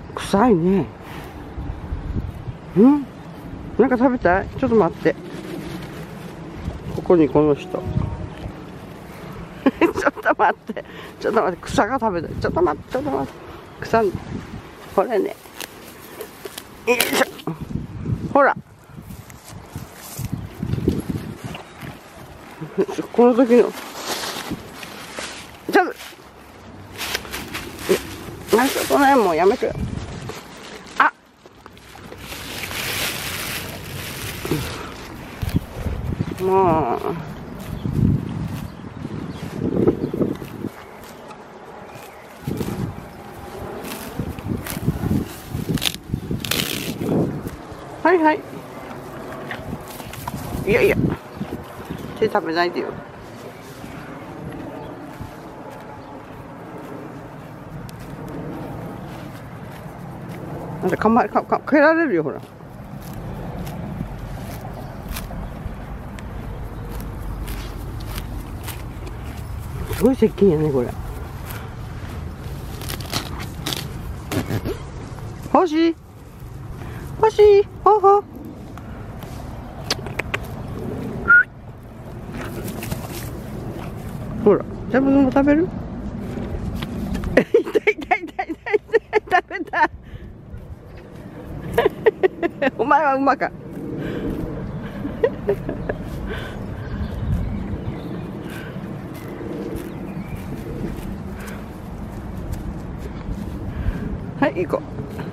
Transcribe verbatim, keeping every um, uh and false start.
臭いね。ん？なんか食べたい？ちょっと待って。ここにこの人。ちょっと待って。ちょっと待って。草が食べたい。ちょっと待って。ちょっと待って。草、これね。よいしょ。ほら。この時の。ちょっと。ちょっとね、もうやめてよ。あ。もう。はいはい。いやいや。手食べないでよ。なんかかまかか蹴られるよほら。すごい接近やねこれ。欲しい欲しいほほ。ほらジャムズも食べる。痛い痛い痛い痛い痛い食べた。お前は馬か。はい行こう。